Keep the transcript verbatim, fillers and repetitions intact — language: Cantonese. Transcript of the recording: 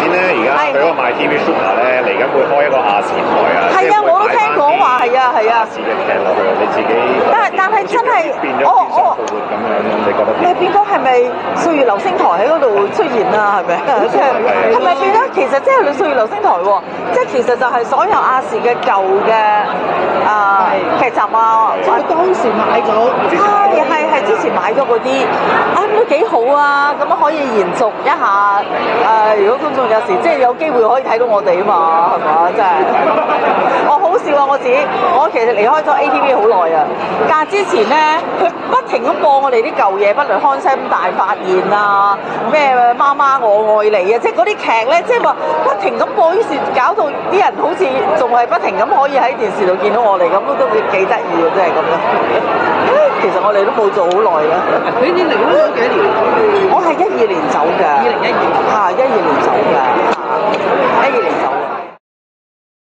咧，而家佢嗰個 myTV Super 咧，嚟緊會開一個亞視台啊。 係啊，我都聽講話係啊，係啊。 亞視嘅劇落去，你自己。 但係但係真係， 我我咁樣，你覺得點？ 你變咗係咪歲月流星台喺嗰度出現啊？係咪？即係係咪變咗？其實即係你歲月流星台喎，即係其實就係所有亞視嘅舊嘅啊劇集啊， 我當時買咗， 係係係之前買咗嗰啲，啊咁都幾好啊！咁樣可以延續一下誒，如果觀眾有時即係有機會可以睇到我哋啊嘛，係嘛？真係我好笑啊！我自己我其實離開咗 A T V 好耐啊，但係之前咧佢不停咁播我哋啲舊嘢，不論康生大發現啊，咩媽媽我愛你啊，即係嗰啲劇咧，即係話不停咁播，於是搞到啲人好似仲係不停咁可以喺電視度見到我哋，咁都都幾得意啊！真係咁樣。其實我哋都冇做好耐啦。 你哋離開咗幾年？